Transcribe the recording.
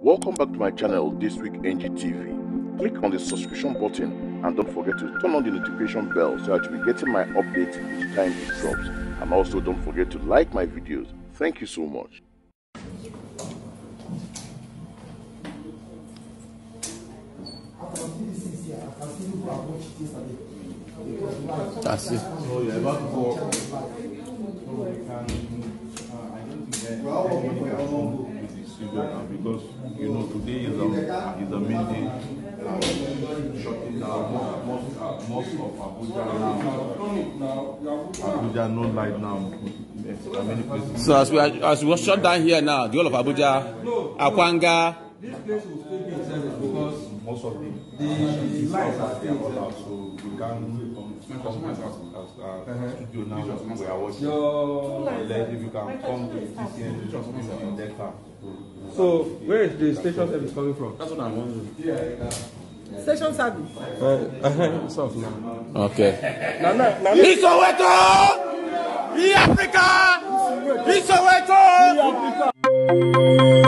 Welcome back to my channel, This Week NGTV. Click on the subscription button and don't forget to turn on the notification bell so that you'll be getting my updates each time it drops. And also don't forget to like my videos. Thank you so much. That's it. So you're about to go. So we can, I don't think that anybody can come with the studio now because, you know, today is a main day. Shutting down most of Abuja no light now. Many places. So as we shut down here now, the whole of Abuja, Akwanga. This place will still be in service because Most of the lights are they still all there. out, so we can come as studio now. We are watching. If you can come to PHCN, just in data. So where is the station service coming from? That's what I'm wondering. Station service. Okay. It's Soweto! Africa! It's Soweto!